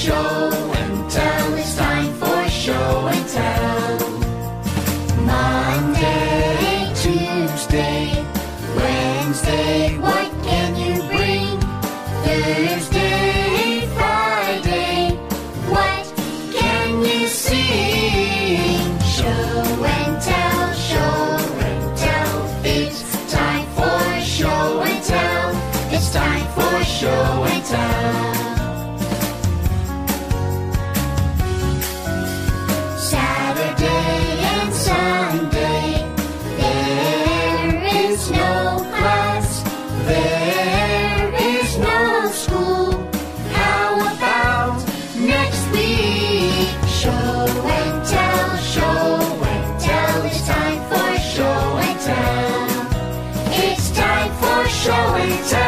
show and tell. It's time for show and tell. Monday, Tuesday, Wednesday, what can you bring? Thursday, Friday, what can you sing? Show and tell, show and tell. It's time for show and tell. It's time for show and tell. Saturday and Sunday, there is no class, there is no school. How about next week? Show and tell, show and tell. It's time for show and tell. It's time for show and tell.